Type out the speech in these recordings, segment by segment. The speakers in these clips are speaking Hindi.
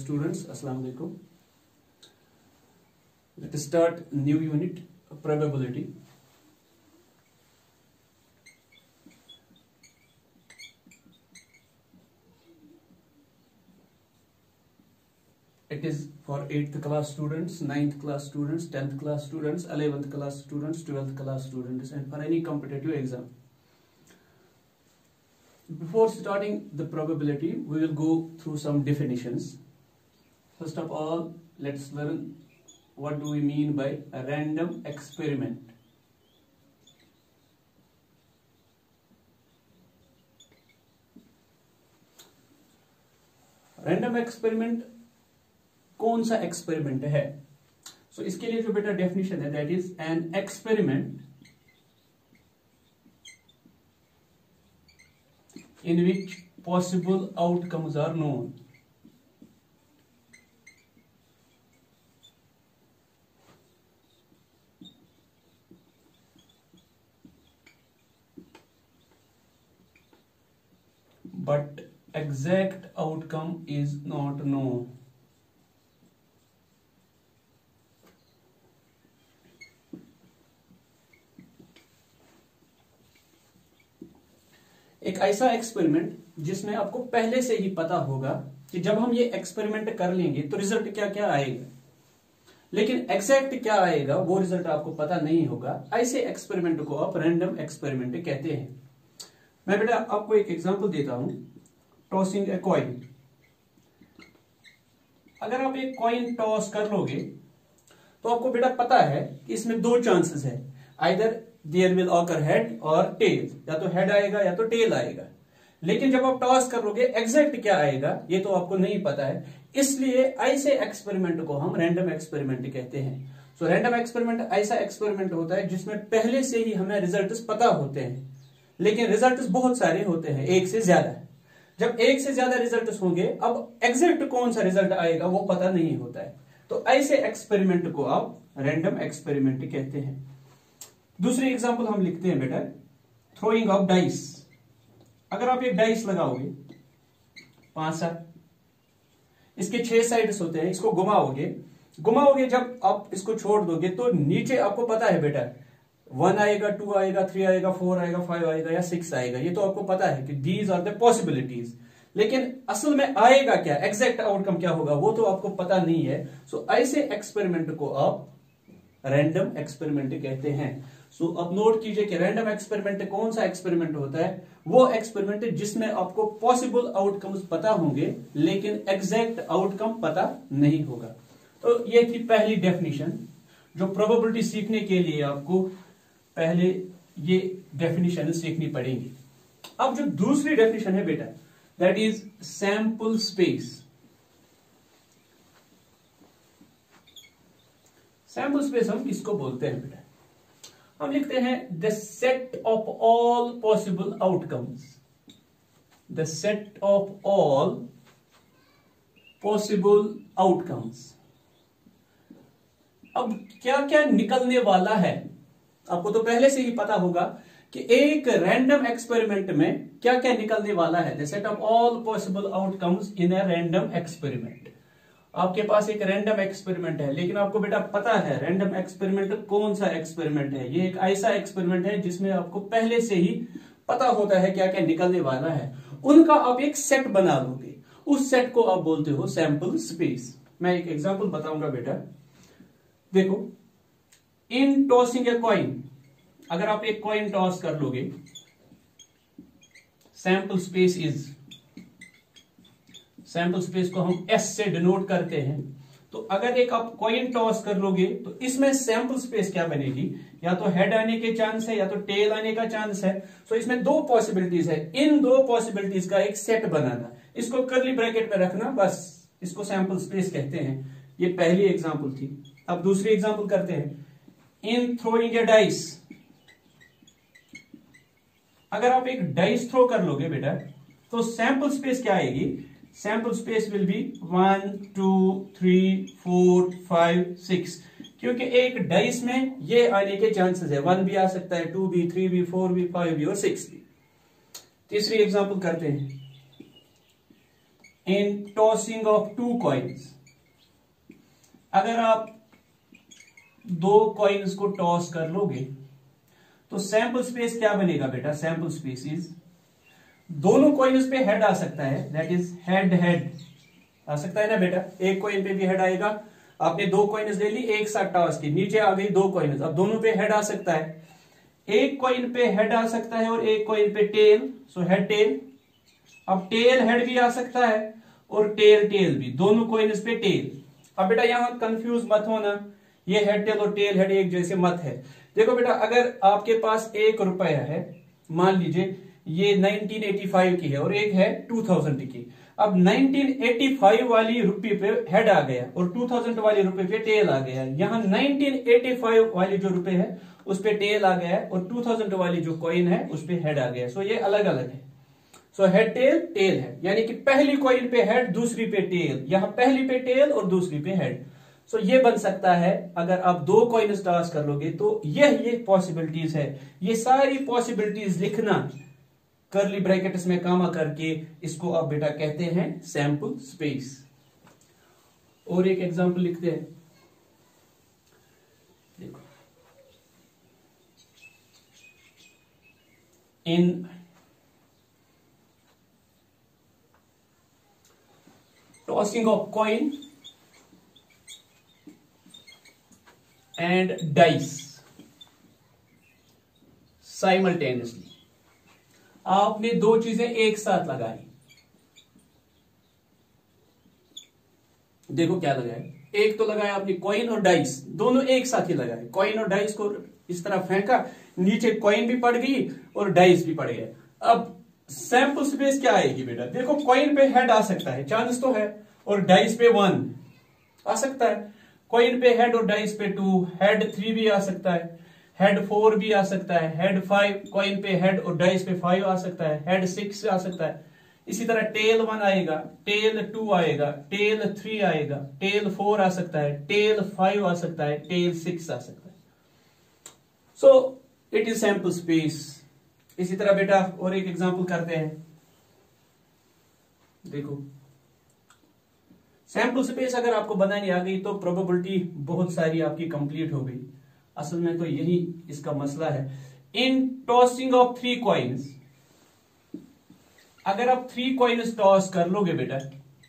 students, Assalamu alaikum. Let us start new unit, probability. It is for 8th class students, 9th class students, 10th class students, 11th class students, 12th class students, and for any competitive exam. Before starting the probability, we will go through some definitions. First of all, let's learn what do we mean by a random experiment. Random experiment कौन सा एक्सपेरिमेंट है? सो इसके लिए जो बेटा डेफिनेशन है, that is an experiment in which possible outcomes are known. But exact outcome is not known. एक ऐसा एक्सपेरिमेंट जिसमें आपको पहले से ही पता होगा कि जब हम ये एक्सपेरिमेंट कर लेंगे तो रिजल्ट क्या क्या आएगा, लेकिन एग्जैक्ट क्या आएगा वो रिजल्ट आपको पता नहीं होगा। ऐसे एक्सपेरिमेंट को आप रैंडम एक्सपेरिमेंट कहते हैं। मैं बेटा आपको एक एग्जांपल देता हूं, टॉसिंग ए कॉइन। अगर आप एक कॉइन टॉस कर लोगे तो आपको बेटा पता है कि इसमें दो चांसेस है, either there will occur head और टेल, या तो हेड आएगा या तो टेल आएगा। लेकिन जब आप टॉस करोगे एग्जैक्ट क्या आएगा ये तो आपको नहीं पता है, इसलिए ऐसे एक्सपेरिमेंट को हम रैंडम एक्सपेरिमेंट कहते हैं। सो रैंडम एक्सपेरिमेंट ऐसा एक्सपेरिमेंट होता है जिसमें पहले से ही हमें रिजल्ट्स पता होते हैं, लेकिन रिजल्ट्स बहुत सारे होते हैं, एक से ज्यादा। जब एक से ज्यादा रिजल्ट्स होंगे, अब एग्जैक्ट कौन सा रिजल्ट आएगा वो पता नहीं होता है, तो ऐसे एक्सपेरिमेंट को आप रैंडम एक्सपेरिमेंट कहते हैं। दूसरी एग्जांपल हम लिखते हैं बेटा, थ्रोइंग ऑफ डाइस। अगर आप एक डाइस लगाओगे 5-7, इसके 6 साइड्स होते हैं, इसको घुमाओगे जब आप इसको छोड़ दोगे तो नीचे आपको पता है बेटा 1 आएगा, 2 आएगा, 3 आएगा, 4 आएगा, 5 आएगा या 6 आएगा, ये तो आपको पता है कि दीज आर द पॉसिबिलिटीज। लेकिन असल में आएगा क्या, एग्जैक्ट आउटकम क्या होगा वो तो आपको पता नहीं है। सो ऐसे एक्सपेरिमेंट को आप रैंडम एक्सपेरिमेंट कहते हैं। सो अब नोट कीजिए कि रैंडम एक्सपेरिमेंट कौन सा एक्सपेरिमेंट होता है, वो एक्सपेरिमेंट जिसमें आपको पॉसिबल आउटकम्स पता होंगे लेकिन एग्जैक्ट आउटकम पता नहीं होगा। तो ये थी पहली डेफिनेशन, जो प्रोबेबिलिटी सीखने के लिए आपको पहले ये डेफिनेशन सीखनी पड़ेगी। अब जो दूसरी डेफिनेशन है बेटा, that is sample space. Sample space हम किसको बोलते हैं बेटा? हम लिखते हैं the set of all possible outcomes, the set of all possible outcomes. अब क्या क्या निकलने वाला है आपको तो पहले से ही पता होगा कि एक रैंडम एक्सपेरिमेंट में क्या क्या निकलने वाला है। The set of all possible outcomes in a random experiment. आपके पास एक रैंडम एक्सपेरिमेंट है, लेकिन आपको बेटा पता है रैंडम एक्सपेरिमेंट कौन सा एक्सपेरिमेंट है। ये एक ऐसा एक्सपेरिमेंट है जिसमें आपको पहले से ही पता होता है क्या क्या निकलने वाला है। उनका आप एक सेट बना लोगे, उस सेट को आप बोलते हो सैंपल स्पेस। मैं एक एग्जांपल बताऊंगा बेटा, देखो, इन टॉसिंग ए कॉइन, अगर आप एक कॉइन टॉस कर लोगे, sample space is, sample space को हम एस से डिनोट करते हैं। तो अगर एक आप कॉइन टॉस कर लोगे तो इसमें सैंपल स्पेस क्या बनेगी, या तो हेड आने के चांस है या तो टेल आने का चांस है। सो इसमें दो पॉसिबिलिटीज है, इन दो पॉसिबिलिटीज का एक सेट बनाना, इसको कर्ली ब्रैकेट में रखना, बस इसको सैंपल स्पेस कहते हैं। ये पहली एग्जांपल थी। अब दूसरी एग्जांपल करते हैं, इन थ्रोइंग ए डाइस। अगर आप एक डाइस थ्रो कर लोगे बेटा तो सैंपल स्पेस क्या आएगी, सैंपल स्पेस विल बी 1 2 3 4 5 6, क्योंकि एक डाइस में ये आने के चांसेस है, 1 भी आ सकता है, 2 भी, 3 भी, 4 भी, 5 भी और 6 भी। तीसरी एग्जांपल करते हैं, in tossing of two coins, अगर आप दो कॉइन्स को टॉस कर लोगे तो सैंपल स्पेस क्या बनेगा बेटा? सैंपल स्पेस इज, दोनों कॉइन्स पे हेड आ सकता है, दैट इज हेड हेड आ सकता है ना बेटा। एक कॉइन पे भी हेड आएगा, आपने दो कॉइन्स ले ली, एक साथ टॉस की, नीचे आ गई दो कॉइन्स, अब दोनों पे हेड आ सकता है। एक कॉइन पे हेड आ सकता है और एक कॉइन पे टेल, सो हेड टेल। अब टेल हेड भी आ सकता है और टेल टेल भी, दोनों कॉइन्स पे टेल। अब बेटा यहां कंफ्यूज मत होना, ये हेड टेल और टेल हेड एक जैसे मत है। देखो बेटा, अगर आपके पास 1 रुपया है, मान लीजिए ये 1985 की है और एक है 2000 की, अब 1985 वाली रुपये पे हेड आ गया और 2000 वाली रुपये पे टेल आ गया। यहां 1985 वाली जो रुपये है उस पे टेल आ गया है और 2000 वाली जो कॉइन है उस पे हेड आ गया। सो ये अलग अलग है। So head tail tail head, यानी कि पहली कॉइन पे हेड, दूसरी पे टेल, यहां पहली पे टेल और दूसरी पे हेड। सो ये बन सकता है अगर आप दो कॉइन्स टॉस कर लोगे तो ये पॉसिबिलिटीज है। ये सारी पॉसिबिलिटीज लिखना कर्ली ब्रैकेट्स में कामा करके, इसको आप बेटा कहते हैं सैंपल स्पेस। और एक एग्जांपल लिखते हैं, देखो, in tossing of coin and dice simultaneously, आपने दो चीजें एक साथ लगाई। देखो क्या लगाए, एक तो लगाया आपने कॉइन और डाइस, दोनों एक साथ ही लगाए। कॉइन और डाइस को इस तरह फेंका, नीचे कॉइन भी पड़ गई और डाइस भी पड़ गए। अब सैंपल स्पेस क्या आएगी बेटा? देखो कॉइन पे हेड आ सकता है, चांस तो है, और डाइस पे 1 आ सकता है। कॉइन पे हेड और डाइस पे 2, हेड 3 भी आ सकता है, हेड 4 भी आ सकता है, हेड 5, कॉइन पे हेड और डाइस पे 5 आ सकता है, हेड 6 आ सकता है। इसी तरह टेल 1 आएगा, टेल 2 आएगा, टेल 3 आएगा, टेल 4 आ सकता है, टेल 5 आ सकता है, टेल 6 आ सकता है। So it is sample space. इसी तरह बेटा और एक एग्जांपल करते हैं, देखो सैंपल स्पेस अगर आपको बनानी आ गई तो प्रोबेबिलिटी बहुत सारी आपकी कंप्लीट हो गई। असल में तो यही इसका मसला है। इन टॉसिंग ऑफ 3 कॉइन्स, अगर आप 3 कॉइन्स टॉस कर लोगे बेटा,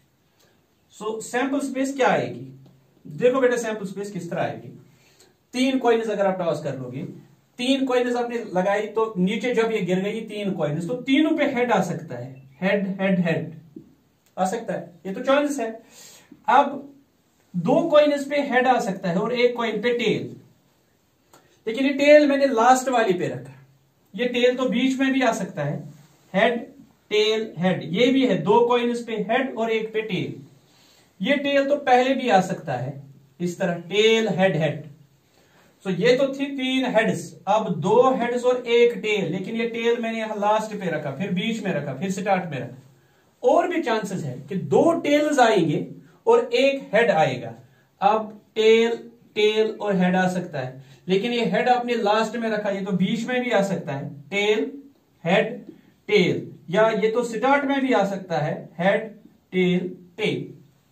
सो सैंपल स्पेस क्या आएगी? देखो बेटा सैंपल स्पेस किस तरह आएगी। 3 कॉइन्स अगर आप टॉस कर लोगे, 3 कॉइन्स आपने लगाई तो नीचे जब ये गिर गई 3 कॉइन्स, तो तीनों पे हेड आ सकता है, हेड हेड हेड आ सकता है, ये तो चांस है। अब 2 कॉइन्स पे हेड आ सकता है और एक कॉइन पे टेल, लेकिन ये टेल मैंने लास्ट वाली पे रखा। ये टेल तो बीच में भी आ सकता है, हेड टेल हेड, ये भी है 2 कॉइन्स पे हेड और एक पे टेल। ये टेल तो पहले भी आ सकता है, इस तरह टेल हेड हेड। सो ये तो थी 3 हेड्स, अब 2 हेड्स और एक टेल, लेकिन ये टेल मैंने यहां लास्ट पे रखा, फिर बीच में रखा, फिर स्टार्ट में रखा। और भी चांसेस है कि 2 टेल्स आएंगे और एक हेड आएगा। अब टेल टेल और हेड आ सकता है, लेकिन ये हेड आपने लास्ट में रखा, ये तो बीच में भी आ सकता है, टेल हेड टेल, या ये तो स्टार्ट में भी आ सकता है, हेड टेल टेल।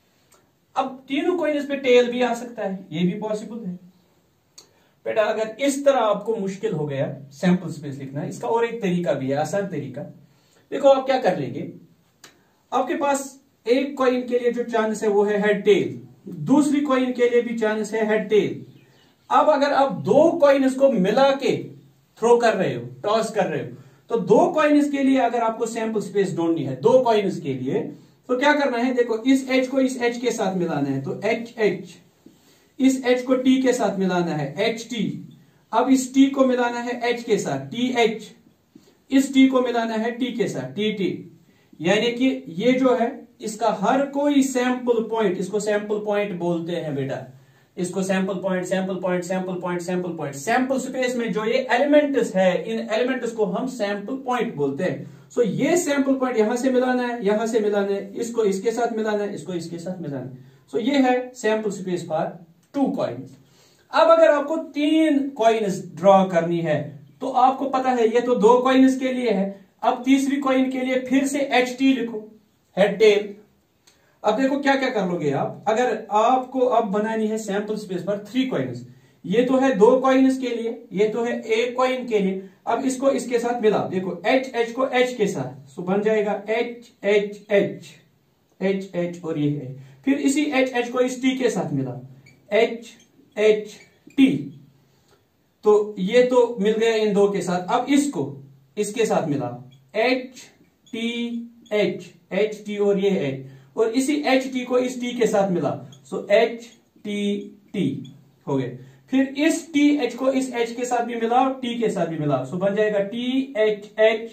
अब तीनों कॉइन्स पे टेल भी आ सकता है, ये भी पॉसिबल है। बेटा अगर इस तरह आपको मुश्किल हो गया सैंपल स्पेस लिखना, इसका और एक तरीका भी है, आसान तरीका। देखो आप क्या कर लेंगे, आपके पास एक कॉइन के लिए जो चांस है वो है हेड टेल, दूसरी कॉइन के लिए भी चांस है हेड टेल। अब अगर आप 2 कॉइन्स को मिला के थ्रो कर रहे हो, टॉस कर रहे हो, तो 2 कॉइन्स के लिए अगर आपको सैंपल स्पेस ढूंढनी है 2 कॉइन्स के लिए, तो क्या करना है? देखो इस एच को इस एच के साथ मिलाना है, तो एच एच, इस एच को टी के साथ मिलाना है, एच टी। अब इस टी को मिलाना है एच के साथ, टी एच, इस टी को मिलाना है टी के साथ, टी टी। यानी कि ये जो है इसका हर कोई सैंपल पॉइंट, इसको सैंपल पॉइंट बोलते हैं बेटा, इसको sample point sample point sample point sample point. Sample space में जो ये एलिमेंट्स है, इन एलिमेंट्स को हम सैंपल पॉइंट बोलते हैं। सो ये सैंपल पॉइंट यहां से मिलाना है, यहां से मिलाना है, इसको इसके साथ मिलाना है, इसको इसके साथ मिलाना है। सो ये है सैंपल स्पेस फॉर 2 कॉइन्स। अब अगर आपको 3 कॉइन्स ड्रॉ करनी है, तो आपको पता है ये तो 2 कॉइन्स के लिए है। अब तीसरी कॉइन के लिए फिर से एच टी लिखो, हेड टेल। अब देखो क्या क्या कर लोगे आप, अगर आपको अब बनानी है सैंपल स्पेस पर 3 कॉइन्स, ये तो है 2 कॉइन्स के लिए, ये तो है 1 कॉइन के लिए। अब इसको इसके साथ मिला, देखो एच एच को एच के साथ, सो बन जाएगा H H H H H और ये है। फिर इसी एच एच को इस टी के साथ मिला, एच एच टी, तो ये तो मिल गया इन 2 के साथ। अब इसको इसके साथ मिला, एच टी एच टी और ये एच, और इसी एच टी को इस टी के साथ मिला, सो एच टी टी हो गए। फिर इस टी एच को इस एच के साथ भी मिला और टी के साथ भी मिला, सो बन जाएगा टी एच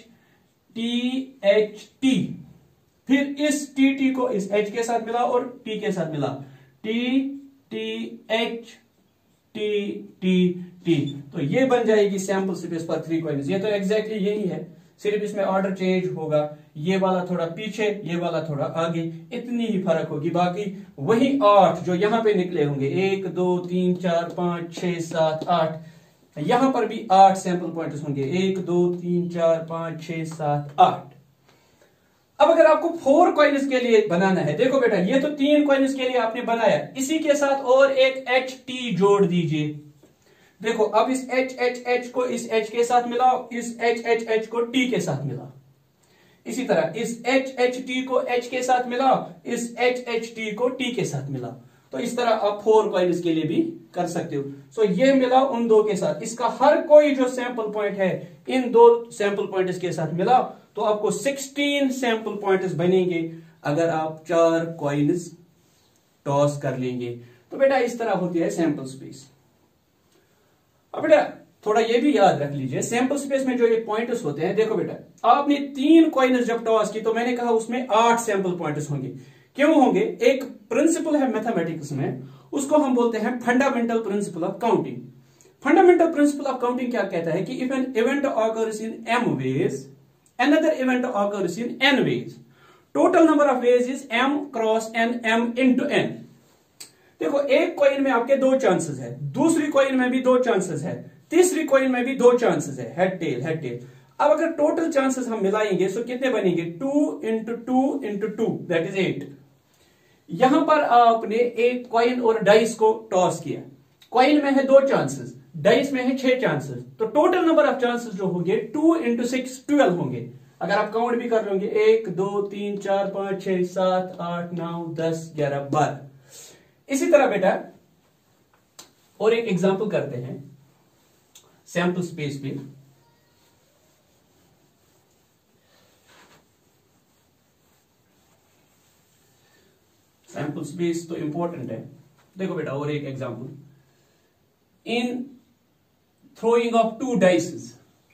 टी। फिर इस टी टी को इस एच के साथ मिला और टी के साथ मिला, T T H T T T. तो ये बन जाएगी सैंपल स्पेस पर 3 कॉइन्स। ये तो एग्जैक्टली यही है, सिर्फ इसमें ऑर्डर चेंज होगा, ये वाला थोड़ा पीछे, ये वाला थोड़ा आगे, इतनी ही फर्क होगी। बाकी वही 8 जो यहां पे निकले होंगे, 1 2 3 4 5 6 7 8, यहां पर भी 8 सैंपल पॉइंट्स होंगे, 1 2 3 4 5 6 7 8। अब अगर आपको 4 कॉइन्स के लिए बनाना है, देखो बेटा ये तो 3 कॉइन्स के लिए आपने बनाया, इसी के साथ और एक एच टी जोड़ दीजिए। देखो अब इस एच एच एच को इस एच के साथ मिलाओ, इस एच एच एच को टी के साथ मिलाओ, इसी तरह इस एच एच टी को एच के साथ मिलाओ, इस एच एच टी को टी के साथ मिलाओ। तो इस तरह आप 4 कॉइन्स के लिए भी कर सकते हो। सो ये मिलाओ उन 2 के साथ, इसका हर कोई जो सैंपल पॉइंट है इन 2 सैंपल पॉइंट्स के साथ मिलाओ, तो आपको 16 सैंपल पॉइंट्स बनेंगे अगर आप 4 कॉइन्स टॉस कर लेंगे। तो बेटा इस तरह होती है सैंपल स्पेस। अब बेटा थोड़ा ये भी याद रख लीजिए, सैंपल स्पेस में जो ये पॉइंट्स होते हैं, देखो बेटा आपने 3 कॉइन्स जब टॉस की तो मैंने कहा उसमें 8 सैंपल पॉइंट्स होंगे। क्यों होंगे? एक प्रिंसिपल है मैथमेटिक्स में, उसको हम बोलते हैं fundamental principle of counting. Fundamental principle of counting क्या कहता है कि if an event occurs in m ways, another event occurs in n ways, total number of ways is m cross n, m into n। देखो एक कॉइन में आपके 2 चांसेस है, दूसरी कॉइन में भी 2 चांसेस है, तीसरी कॉइन में भी 2 चांसेस है, हेड टेल हेड टेल। अब अगर टोटल चांसेस हम मिलाएंगे तो कितने बनेंगे? 2 into 2 into 2 दैट इज 8। यहां पर आपने एक कॉइन और डाइस को टॉस किया, कॉइन में है 2 चांसेस, डाइस में है 6 चांसेस, तो टोटल नंबर ऑफ चांसेस जो होंगे 2 into 6 12 होंगे। अगर आप काउंट भी कर लोगे 1 2 3 4 5 6 7 8 9 10 11 12। इसी तरह बेटा और एक एग्जांपल करते हैं सैंपल स्पेस पे। सैंपल स्पेस तो इंपॉर्टेंट है। देखो बेटा और एक एग्जांपल, इन थ्रोइंग ऑफ 2 डाइसेस,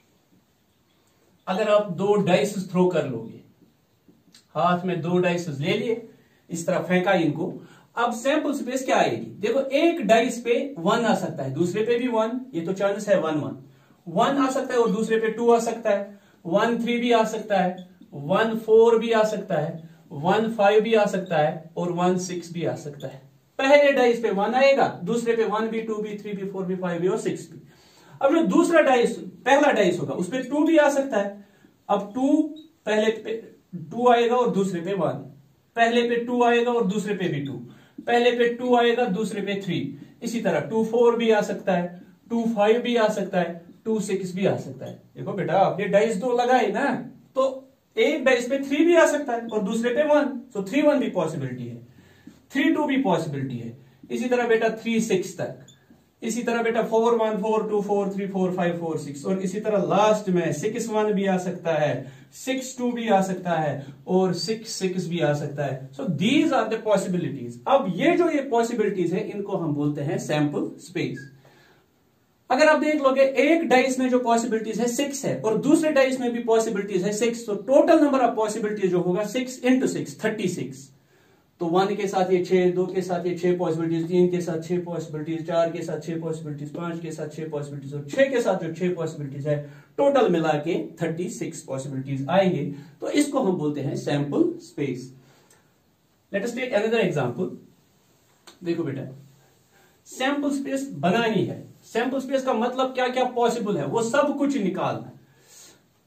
अगर आप 2 डाइसेस थ्रो कर लोगे, हाथ में 2 डाइसेस ले लिए, इस तरह फेंका इनको, अब सैंपल स्पेस क्या आएगी? देखो एक डाइस पे 1 आ सकता है, दूसरे पे भी 1, ये तो चांस है 1 1 1 आ सकता है, और दूसरे पे 2 आ सकता है, 1 3 भी आ सकता है, 1 4 भी आ सकता है, 1 5 भी आ सकता है, और 1 6 भी आ सकता है। पहले डाइस पे 1 आएगा, दूसरे पे 1 भी 2 भी 3 भी 4 भी 5 भी और 6 भी। अब जो दूसरा डाइस पहला डाइस होगा उस पर 2 भी आ सकता है। अब 2 पहले पे 2 आएगा और दूसरे पे 1, पहले पे 2 आएगा और दूसरे पे भी 2, पहले पे 2 आएगा दूसरे पे 3, इसी तरह 2 4 भी आ सकता है, 2 5 भी आ सकता है, 2 6 भी आ सकता है। देखो बेटा आपने डाइस 2 लगाए ना, तो एक डाइस पे 3 भी आ सकता है और दूसरे पे 1, तो 3 1 भी पॉसिबिलिटी है, 3 2 भी पॉसिबिलिटी है। इसी तरह बेटा 3 6 तक, इसी तरह बेटा 4 1 4 2 4 3 4 5 4 6, और इसी तरह लास्ट में 6 1 भी आ सकता है, 6 2 भी आ सकता है, और 6 6 भी आ सकता है। So these are the possibilities. अब ये जो ये पॉसिबिलिटीज है इनको हम बोलते हैं सैंपल स्पेस। अगर आप देख लोगे एक डाइस में जो पॉसिबिलिटीज है 6 है, और दूसरे डाइस में भी पॉसिबिलिटीज है 6, तो टोटल नंबर ऑफ पॉसिबिलिटीज जो होगा 6 into 6 36। तो 1 के साथ ये 6, 2 के साथ ये 6 पॉसिबिलिटीज, 3 के साथ 6 पॉसिबिलिटीज, 4 के साथ 6 पॉसिबिलिटीज, 5 के साथ 6 पॉसिबिलिटीज, और 6 के साथ जो 6 पॉसिबिलिटीज है टोटल मिला के 36 पॉसिबिलिटीज आएंगे। तो इसको हम बोलते हैं sample space. Let us take another example. देखो बेटा सैंपल स्पेस बनानी है, सैंपल स्पेस का मतलब क्या क्या पॉसिबल है वो सब कुछ निकालना।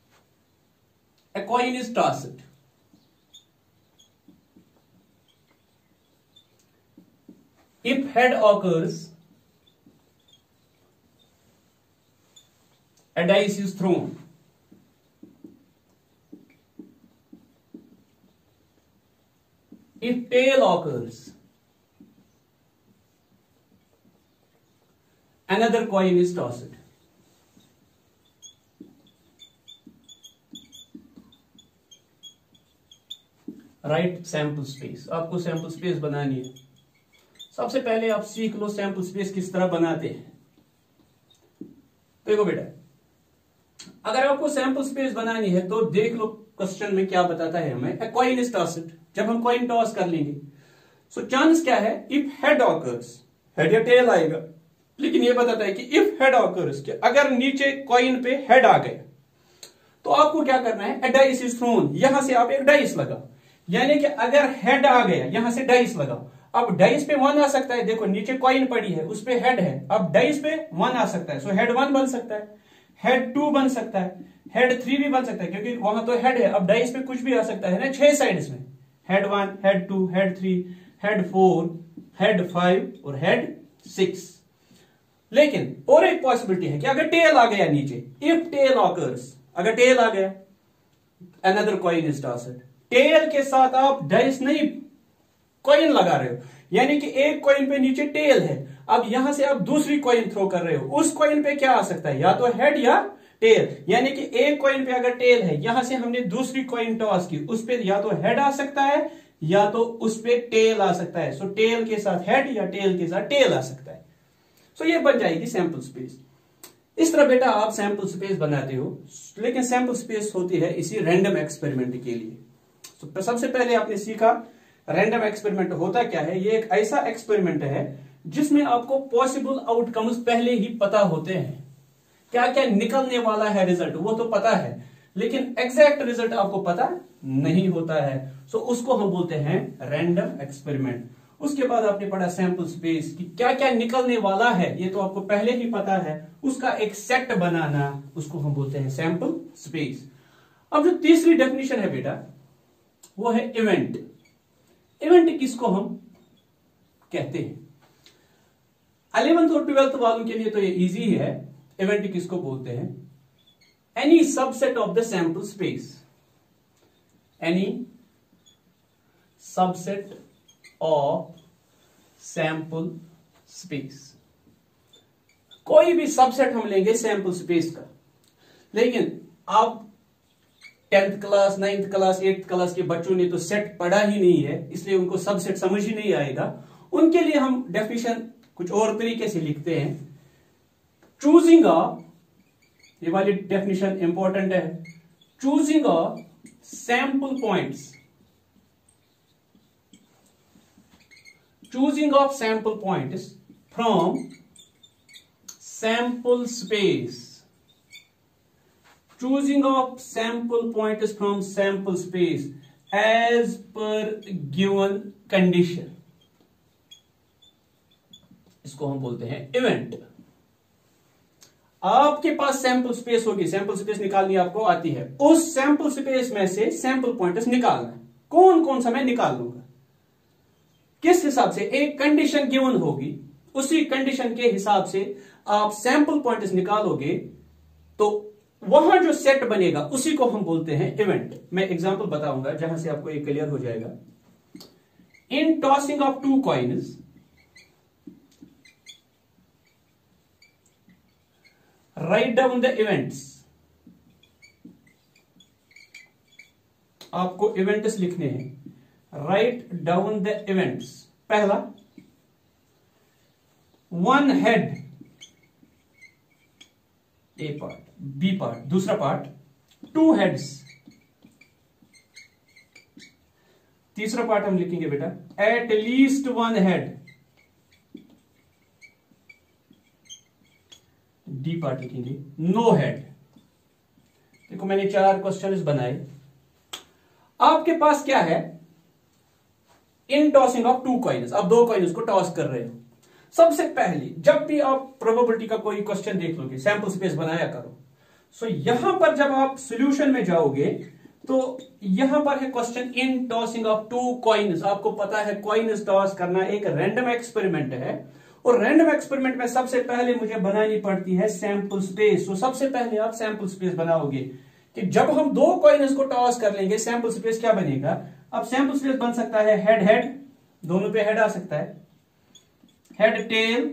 A coin is tossed, if head occurs a dice is thrown, if tail occurs, another coin is tossed. Right sample space, आपको सैंपल स्पेस बनानी है। सबसे पहले आप सीख लो सैंपल स्पेस किस तरह बनाते हैं। देखो बेटा, अगर आपको सैंपल स्पेस बनानी है तो देख लो क्वेश्चन में क्या बताता है हमें, a coin is tossed। जब हम कॉइन टॉस कर लेंगे सो चांस क्या है, इफ हेड ऑकर्स, हेड या टेल आएगा, लेकिन ये बताता है कि इफ हेड ऑकर्स, कि अगर नीचे कॉइन पे हेड आ गया तो आपको क्या करना है, a dice is thrown, यहां से आप एक डाइस लगाओ, यानी कि अगर हेड आ गया यहां से डाइस लगाओ। अब डाइस पे 1 आ सकता है, देखो नीचे कॉइन पड़ी है उस पे हेड है, अब डाइस पे 1 आ सकता है, सो हेड 1 बन सकता है, हेड 2 बन सकता है, हेड 3 भी बन सकता है, क्योंकि वहां तो हेड है। अब डाइस पे कुछ भी आ सकता है ना 6 साइड्स में, head 1, head 2, head 3, head 4, head 5 और हेड 6। लेकिन और एक पॉसिबिलिटी है कि अगर टेल आ गया नीचे, इफ टेल ऑकर्स, अगर टेल आ गया, another coin is tossed. Tail के साथ आप डाइस नहीं कॉइन लगा रहे हो, यानी कि एक कॉइन पे नीचे टेल है, अब यहां से आप दूसरी कॉइन थ्रो कर रहे हो, उस कॉइन पे क्या आ सकता है, या तो हेड या टेल, यानी कि एक कॉइन पे अगर टेल है, यहां से हमने दूसरी कॉइन टॉस की, उस पे या तो हेड आ सकता है या तो उस पे टेल आ सकता है, सो टेल के साथ हेड या टेल के साथ टेल आ सकता है। सो ये बन जाएगी सैंपल स्पेस। इस तरह बेटा आप सैंपल स्पेस बनाते हो, लेकिन सैंपल स्पेस होती है इसी रैंडम एक्सपेरिमेंट के लिए। तो सबसे पहले आपने सीखा रैंडम एक्सपेरिमेंट होता क्या है। ये एक ऐसा एक्सपेरिमेंट है जिसमें आपको पॉसिबल आउटकम्स पहले ही पता होते हैं, क्या क्या निकलने वाला है रिजल्ट वो तो पता है, लेकिन एग्जैक्ट रिजल्ट आपको पता नहीं होता है, सो उसको हम बोलते हैं रैंडम एक्सपेरिमेंट। उसके बाद आपने पढ़ा सैंपल स्पेस कि क्या क्या निकलने वाला है ये तो आपको पहले ही पता है, उसका एक सेट बनाना उसको हम बोलते हैं सैंपल स्पेस। अब जो तीसरी डेफिनेशन है बेटा वो है इवेंट। इवेंट किसको हम कहते हैं, 11th और 12th वालों के लिए तो ये इजी है। इवेंट किसको बोलते हैं, any subset of the sample space, any subset of sample space, कोई भी सबसेट हम लेंगे सैंपल स्पेस का। लेकिन आप 10th class 9th class 8th class के बच्चों ने तो सेट पढ़ा ही नहीं है, इसलिए उनको सबसेट समझ ही नहीं आएगा। उनके लिए हम डेफिनेशन कुछ और तरीके से लिखते हैं। चूजिंग ऑफ, ये वाली डेफिनेशन इंपॉर्टेंट है, choosing of sample points, choosing of sample points from sample space, choosing of sample points from sample space as per given condition, इसको हम बोलते हैं इवेंट। आपके पास सैंपल स्पेस होगी, सैंपल स्पेस निकालनी आपको आती है, उस सैंपल स्पेस में से सैंपल पॉइंट्स निकालना है। कौन कौन सा मैं निकाल लूंगा, किस हिसाब से, एक कंडीशन गिवन होगी, उसी कंडीशन के हिसाब से आप सैंपल पॉइंट्स निकालोगे तो वहां जो सेट बनेगा उसी को हम बोलते हैं इवेंट। मैं एग्जांपल बताऊंगा जहां से आपको ये क्लियर हो जाएगा। In tossing of 2 coins, write down the events, आपको इवेंट्स लिखने हैं, राइट डाउन द इवेंट्स। पहला 1 head, A part, B part, दूसरा पार्ट 2 हेड्स, तीसरा पार्ट हम लिखेंगे बेटा at least 1 head, D part लिखेंगे नो हेड। देखो मैंने 4 क्वेश्चंस बनाए। आपके पास क्या है, इन टॉसिंग ऑफ 2 कॉइन्स, आप 2 कॉइन्स को टॉस कर रहे हो। सबसे पहले जब भी आप प्रोबेबिलिटी का कोई क्वेश्चन देख लोगे, सैंपल स्पेस बनाया करो, सो यहां पर जब आप सॉल्यूशन में जाओगे तो यहां पर है question in tossing of two coins. आपको पता है कॉइन्स टॉस करना एक रैंडम एक्सपेरिमेंट है, और रैंडम एक्सपेरिमेंट में सबसे पहले मुझे बनानी पड़ती है सैंपल स्पेस। तो सबसे पहले आप सैंपल स्पेस बनाओगे कि जब हम दो कॉइन्स को टॉस कर लेंगे सैंपल स्पेस क्या बनेगा। अब सैंपल स्पेस बन सकता है हेड हेड, दोनों पे हेड आ सकता है, हेड टेल,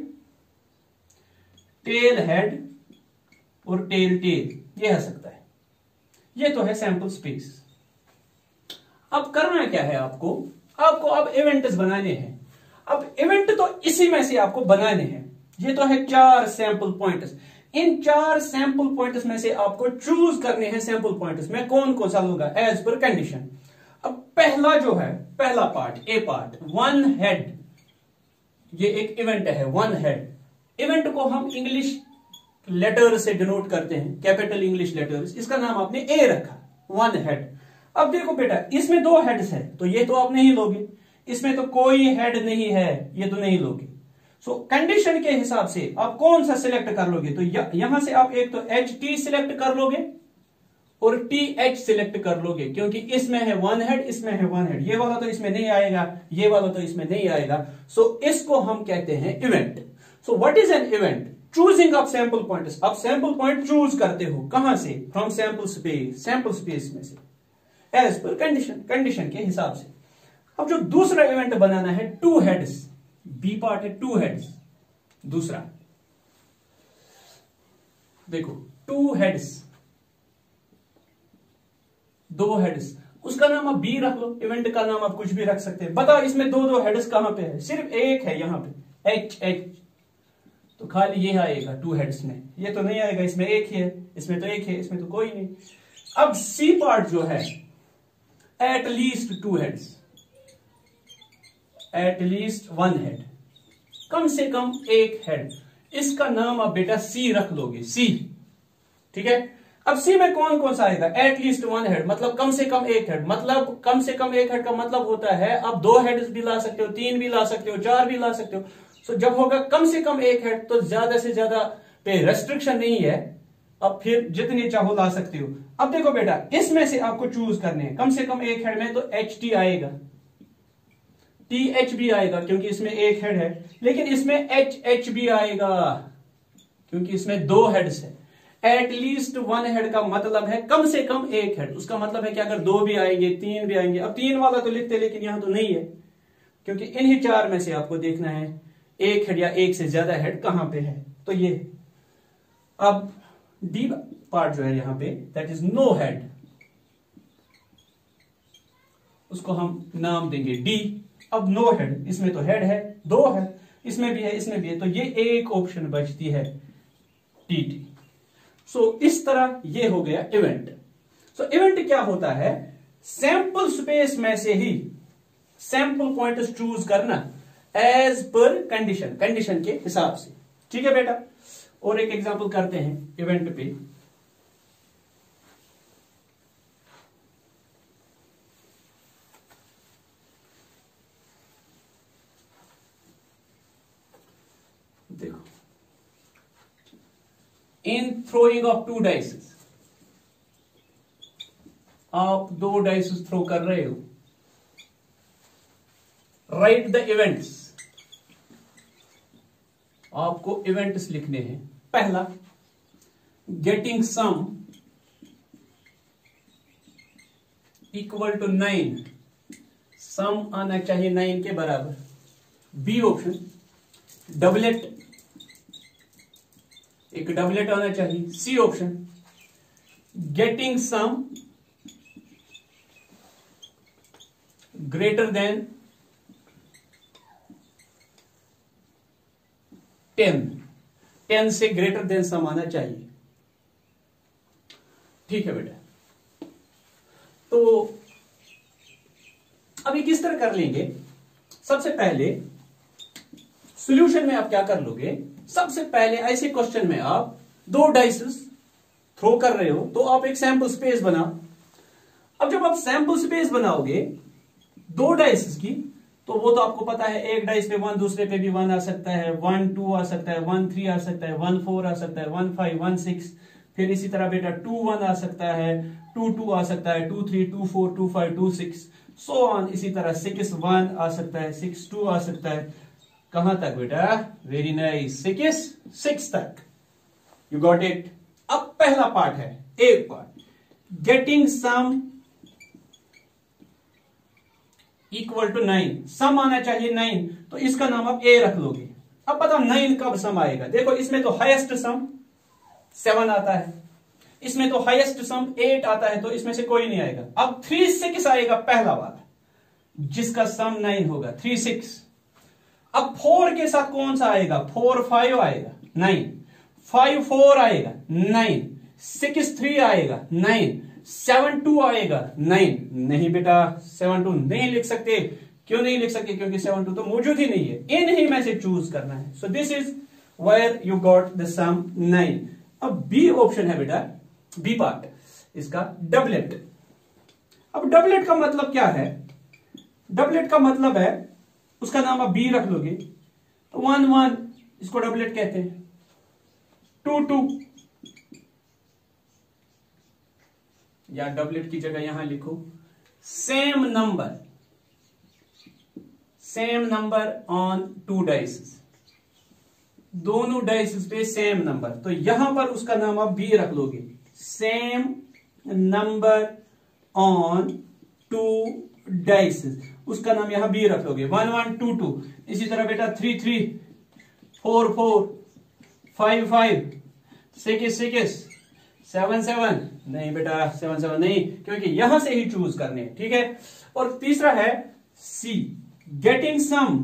टेल हेड और टेल टेल, ये आ सकता है। ये तो है सैंपल स्पेस। अब करना क्या है आपको अब इवेंट्स बनाने हैं। अब इवेंट तो इसी में से आपको बनाने हैं। ये तो है 4 सैंपल पॉइंट्स। इन 4 सैंपल पॉइंट्स में से आपको चूज करने हैं सैंपल पॉइंट्स में कौन कौन सा लूंगा एज पर कंडीशन। अब पहला जो है, पहला part, A part, one head, ये एक इवेंट है वन हेड। इवेंट को हम इंग्लिश लेटर से डिनोट करते हैं, कैपिटल इंग्लिश लेटर्स। इसका नाम आपने ए रखा, वन हेड। अब देखो बेटा, इसमें 2 हेड्स है तो ये तो आप नहीं लोगे, इसमें तो कोई हेड नहीं है, ये तो नहीं लोगे। सो कंडीशन के हिसाब से आप कौन सा सिलेक्ट कर लोगे, तो यहां से आप एक तो एच टी सिलेक्ट कर लोगे और टी एच सिलेक्ट कर लोगे, क्योंकि इसमें है वन हेड, इसमें है वन हेड। ये वाला तो इसमें नहीं आएगा, ये वाला तो इसमें नहीं आएगा। सो इसको हम कहते हैं event. So what is an event? Choosing of sample points. आप सैंपल पॉइंट चूज करते हो कहां से? From sample space, sample space में से एज पर कंडीशन, कंडीशन के हिसाब से। अब जो दूसरा इवेंट बनाना है, 2 हेड्स, बी पार्ट है 2 हेड्स। दूसरा देखो 2 हेड्स, 2 हेड्स, उसका नाम आप बी रख लो, इवेंट का नाम आप कुछ भी रख सकते हैं। बताओ इसमें 2 हेड्स कहां पे है? सिर्फ एक है यहां पे, एच एच, तो खाली ये आएगा 2 हेड्स में, ये तो नहीं आएगा, इसमें एक ही है, इसमें तो एक है, इसमें तो कोई नहीं। अब सी पार्ट जो है, at least 2 heads, at least 1 head, कम से कम एक हेड। इसका नाम आप बेटा सी रख लोगे, सी, ठीक है। अब सी में कौन कौन सा आएगा? एट लीस्ट 1 हेड, मतलब कम से कम एक हेड। मतलब कम से कम एक हेड का मतलब होता है आप 2 हेड्स भी ला सकते हो, 3 भी ला सकते हो, 4 भी ला सकते हो। सो जब होगा कम से कम एक हेड, तो ज्यादा से ज्यादा पे रेस्ट्रिक्शन नहीं है, अब फिर जितने चाहो ला सकते हो। अब देखो बेटा, इसमें से आपको चूज करने हैं, कम से कम एक हेड में तो एच टी आएगा, टी एच भी आएगा क्योंकि इसमें एक हेड है, लेकिन इसमें एच एच भी आएगा क्योंकि इसमें 2 हेड्स है। एट लीस्ट 1 हेड का मतलब है कम से कम एक हेड। उसका मतलब है कि अगर 2 भी आएंगे, 3 भी आएंगे। अब 3 वाला तो लिखते, लेकिन यहां तो नहीं है, क्योंकि इन्हीं 4 में से आपको देखना है एक हेड या एक से ज्यादा हेड कहां पे है, तो ये। अब डी पार्ट जो है यहां पे, दैट इज नो हेड, उसको हम नाम देंगे डी। अब नो हेड, इसमें तो हेड है, 2 है, इसमें भी है, इसमें भी है, तो ये एक ऑप्शन बचती है टी टी। सो इस तरह ये हो गया इवेंट। सो इवेंट क्या होता है? सैंपल स्पेस में से ही सैंपल पॉइंट चूज करना एज पर कंडीशन, कंडीशन के हिसाब से, ठीक है बेटा। और एक एग्जांपल करते हैं इवेंट पे। देखो, इन थ्रोइंग ऑफ 2 डाइसेस, आप 2 डाइसेस थ्रो कर रहे हो। राइट द इवेंट्स, आपको इवेंट्स लिखने हैं। पहला, getting sum equal to 9, sum आना चाहिए 9 के बराबर। बी ऑप्शन, डबलेट, एक डबलेट आना चाहिए। C option, getting sum greater than 10 से ग्रेटर देन सम आना चाहिए, ठीक है बेटा। तो अभी किस तरह कर लेंगे? सबसे पहले सॉल्यूशन में आप क्या कर लोगे? सबसे पहले ऐसे क्वेश्चन में आप 2 डाइसेस थ्रो कर रहे हो, तो आप एक सैंपल स्पेस बनाओ। अब जब आप सैंपल स्पेस बनाओगे 2 डाइसेस की, तो वो तो आपको पता है, एक डाइस पे 1, दूसरे पे भी 1 आ सकता है, 1 2 आ सकता है, 1 3 आ सकता है, 1 4 आ सकता है, 1 5 1 6, फिर इसी तरह बेटा 2 1 आ सकता है, 2 आ सकता है, 2 3, 2 4, 2 5, 2 6 सो ऑन। इसी तरह 6 1 आ सकता है, 6 2 आ सकता है। कहां तक बेटा? वेरी नाइस, 6 6 तक। You got it. अब पहला पार्ट है, एक part, getting sum equal to 9। Sum आना चाहिए 9, तो इसका नाम आप ए रख लोगे। अब बताओ 9 कब सम आएगा? देखो इसमें तो हाईएस्ट सम 7 आता है, इसमें तो हाईएस्ट सम 8 आता है, तो इसमें से कोई नहीं आएगा। अब 3 6 आएगा, पहला वाला जिसका सम 9 होगा, 3 6। अब 4 के साथ कौन सा आएगा? 4 5 आएगा, 9। 5 4 आएगा, 9। 6 3 आएगा, 9। 7 2 आएगा, 9। नहीं बेटा, 7 2 नहीं लिख सकते। क्यों नहीं लिख सकते? क्योंकि 7 2 तो मौजूद ही नहीं है। इन्हीं में से चूज करना है। So this is where you got the sum 9। अब बी ऑप्शन है बेटा, बी पार्ट इसका डबलेट। अब डबलेट का मतलब क्या है? डबलेट का मतलब है, उसका नाम आप बी रख लोगे, तो 1 1 इसको डबलेट कहते हैं। 2 2 या डबलेट की जगह यहां लिखो सेम नंबर ऑन 2 डाइसेस। दोनों डाइसेस पे सेम नंबर, तो यहां पर उसका नाम आप बी रख लोगे, सेम नंबर ऑन 2 डाइसेस। उसका नाम यहां बी रख लोगे। 1 1 2 2। इसी तरह बेटा 3 3, 4 4, 5 5, 6 6, 7 7। नहीं बेटा, 7 7 नहीं, क्योंकि यहां से ही चूज करने हैं, ठीक है। और तीसरा है C, getting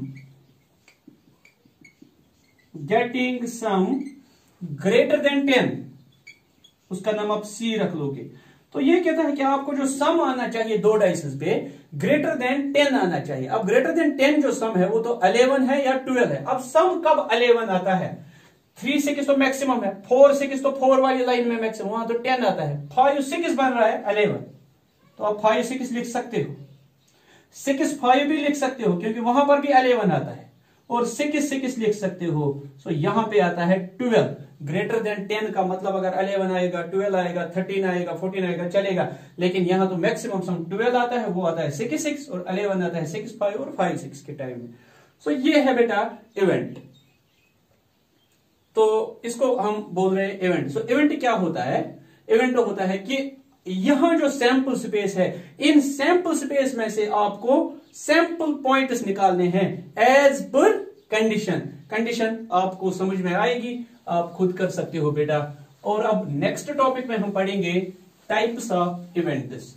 sum greater than 10। उसका नाम आप सी रख लोगे। तो ये कहता है कि आपको जो सम आना चाहिए 2 डाइसेस पे, ग्रेटर देन 10 आना चाहिए। अब ग्रेटर देन 10 जो सम है वो तो 11 है या 12 है। अब सम कब 11 आता है? 3 6 तो मैक्सिमम है, 4 6 तो 4 वाली लाइन में मैक्सिमम, वहां तो 10 आता है। 5 6 बन रहा है 11, तो आप 5 6 लिख सकते हो। 6 5 भी लिख सकते हो, क्योंकि वहां पर भी 11 आता है। और 6 6 लिख सकते हो। सो यहां पे आता है 12। ग्रेटर देन 10 का मतलब अगर 11 आएगा, 12 आएगा, 13 आएगा, 14 आएगा, चलेगा। लेकिन यहां तो मैक्सिमम सम 12 आता है, वो आता है 6 6, और 11 आता है 6 5 और 5 6 के टाइम में। सो ये है बेटा इवेंट। तो इसको हम बोल रहे हैं इवेंट। सो इवेंट क्या होता है? इवेंट होता है कि यहां जो सैंपल स्पेस है, इन सैंपल स्पेस में से आपको सैंपल पॉइंट्स निकालने हैं एज पर कंडीशन। कंडीशन आपको समझ में आएगी, आप खुद कर सकते हो बेटा। और अब नेक्स्ट टॉपिक में हम पढ़ेंगे टाइप्स ऑफ इवेंट्स।